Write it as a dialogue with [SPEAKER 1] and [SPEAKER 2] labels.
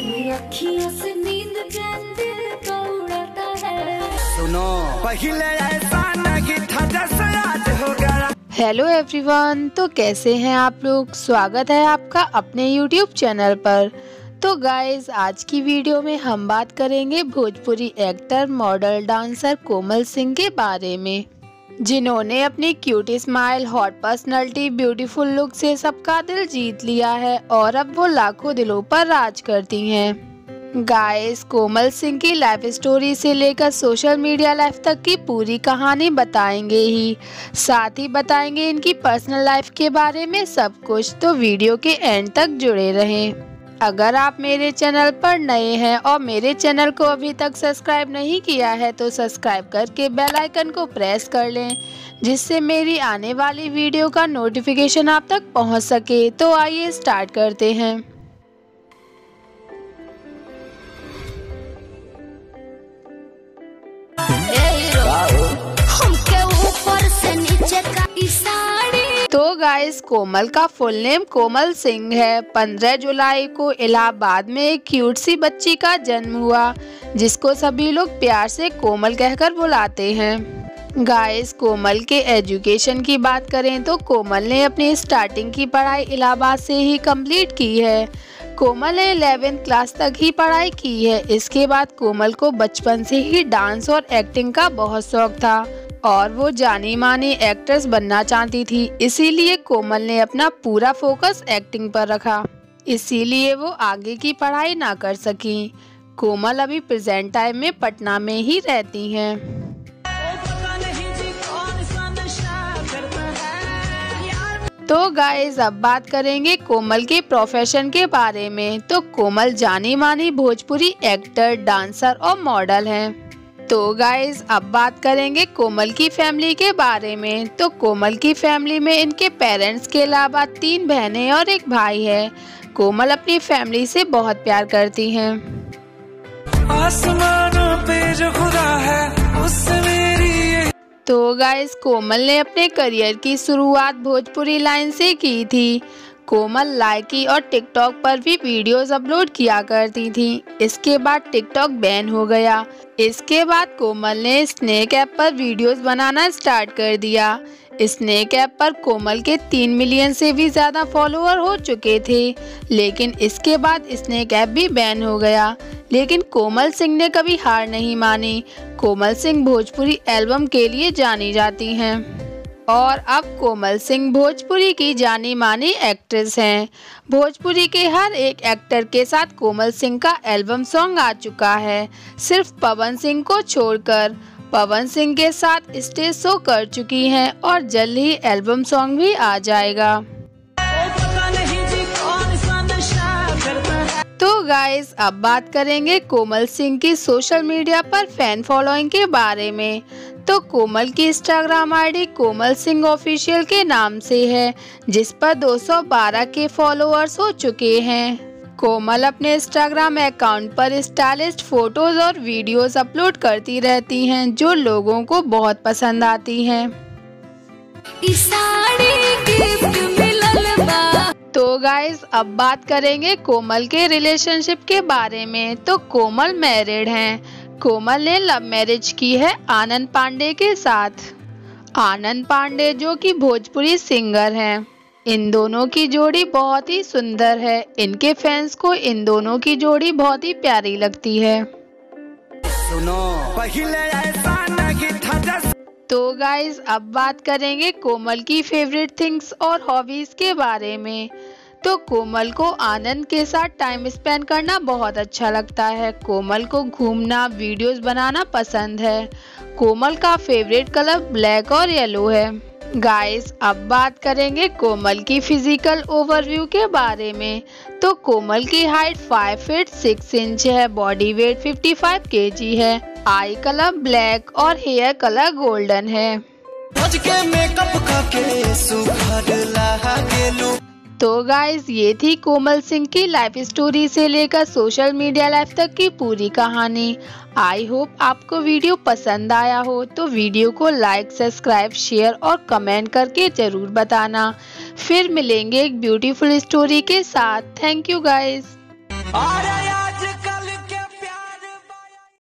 [SPEAKER 1] तेरी अखियों से नींद चैन दिल को उड़ाता है।
[SPEAKER 2] सुनो पहले ऐसा नहीं था जैसे आज हो गया।
[SPEAKER 3] हेलो एवरीवन, तो कैसे हैं आप लोग। स्वागत है आपका अपने यूट्यूब चैनल पर। तो गाइज आज की वीडियो में हम बात करेंगे Bhojpuri actor, model, dancer Komal Singh के बारे में, जिन्होंने अपनी cute smile, hot personality, beautiful look से सबका दिल जीत लिया है और अब वो लाखों दिलों पर राज करती हैं। गाइस कोमल सिंह की लाइफ स्टोरी से लेकर सोशल मीडिया लाइफ तक की पूरी कहानी बताएंगे ही, साथ ही बताएंगे इनकी पर्सनल लाइफ के बारे में सब कुछ। तो वीडियो के एंड तक जुड़े रहें। अगर आप मेरे चैनल पर नए हैं और मेरे चैनल को अभी तक सब्सक्राइब नहीं किया है तो सब्सक्राइब करके बेल आइकन को प्रेस कर लें, जिससे मेरी आने वाली वीडियो का नोटिफिकेशन आप तक पहुंच सके। तो आइए स्टार्ट करते हैं। तो गाइस कोमल का फुल नेम कोमल सिंह है। 15 जुलाई को इलाहाबाद में एक क्यूट सी बच्ची का जन्म हुआ, जिसको सभी लोग प्यार से कोमल कहकर बुलाते हैं। गाइस कोमल के एजुकेशन की बात करें तो कोमल ने अपनी स्टार्टिंग की पढ़ाई इलाहाबाद से ही कंप्लीट की है। कोमल ने 11th क्लास तक ही पढ़ाई की है। इसके बाद कोमल को बचपन से ही डांस और एक्टिंग का बहुत शौक था और वो जानी मानी एक्ट्रेस बनना चाहती थी। इसीलिए कोमल ने अपना पूरा फोकस एक्टिंग पर रखा, इसीलिए वो आगे की पढ़ाई ना कर सकी। कोमल अभी प्रेजेंट टाइम में पटना में ही रहती हैं। तो गाइस अब बात करेंगे कोमल के प्रोफेशन के बारे में। तो कोमल जानी मानी भोजपुरी एक्टर, डांसर और मॉडल हैं। तो गाइज अब बात करेंगे कोमल की फैमिली के बारे में। तो कोमल की फैमिली में इनके पेरेंट्स के अलावा 3 बहनें और 1 भाई है। कोमल अपनी फैमिली से बहुत प्यार करती हैं।
[SPEAKER 2] आसमानों पे जो खुदा है उससे मेरी।
[SPEAKER 3] तो गाइज कोमल ने अपने करियर की शुरुआत भोजपुरी लाइन से की थी। कोमल लाइकी और टिकटॉक पर भी वीडियोस अपलोड किया करती थी। इसके बाद टिकटॉक बैन हो गया। इसके बाद कोमल ने स्नेक ऐप पर वीडियोस बनाना स्टार्ट कर दिया। स्नेक ऐप पर कोमल के 3 मिलियन से भी ज़्यादा फॉलोअर हो चुके थे, लेकिन इसके बाद स्नेक ऐप भी बैन हो गया। लेकिन कोमल सिंह ने कभी हार नहीं मानी। कोमल सिंह भोजपुरी एल्बम के लिए जानी जाती हैं और अब कोमल सिंह भोजपुरी की जानी मानी एक्ट्रेस हैं। भोजपुरी के हर एक एक्टर के साथ कोमल सिंह का एल्बम सॉन्ग आ चुका है, सिर्फ पवन सिंह को छोड़कर। पवन सिंह के साथ स्टेज शो कर चुकी हैं और जल्द ही एल्बम सॉन्ग भी आ जाएगा। तो गाइस अब बात करेंगे कोमल सिंह की सोशल मीडिया पर फैन फॉलोइंग के बारे में। तो कोमल की Instagram ID Komal Singh official के नाम से है, जिस पर 212 के फॉलोअर्स हो चुके हैं। कोमल अपने इंस्टाग्राम अकाउंट पर स्टाइलिश फोटोज और वीडियोस अपलोड करती रहती हैं, जो लोगों को बहुत पसंद आती हैं। तो गाइस अब बात करेंगे कोमल के रिलेशनशिप के बारे में। तो कोमल मैरिड हैं। कोमल ने लव मैरिज की है आनंद पांडे के साथ। आनंद पांडे जो कि भोजपुरी सिंगर हैं। इन दोनों की जोड़ी बहुत ही सुंदर है। इनके फैंस को इन दोनों की जोड़ी बहुत ही प्यारी लगती है।
[SPEAKER 2] सुनो पहले ऐसा नहीं था जैसे।
[SPEAKER 3] तो गाइज अब बात करेंगे कोमल की फेवरेट थिंग्स और हॉबीज के बारे में। तो कोमल को आनंद के साथ टाइम स्पेंड करना बहुत अच्छा लगता है। कोमल को घूमना, वीडियोस बनाना पसंद है। कोमल का फेवरेट कलर ब्लैक और येलो है। गाइस अब बात करेंगे कोमल की फिजिकल ओवरव्यू के बारे में। तो कोमल की हाइट 5 फीट 6 इंच है। बॉडी वेट 55 kg है। आई कलर ब्लैक और हेयर कलर गोल्डन है। तो गाइज ये थी कोमल सिंह की लाइफ स्टोरी से लेकर सोशल मीडिया लाइफ तक की पूरी कहानी। आई होप आपको वीडियो पसंद आया हो। तो वीडियो को लाइक, सब्सक्राइब, शेयर और कमेंट करके जरूर बताना। फिर मिलेंगे एक ब्यूटीफुल स्टोरी के साथ। Thank you guys.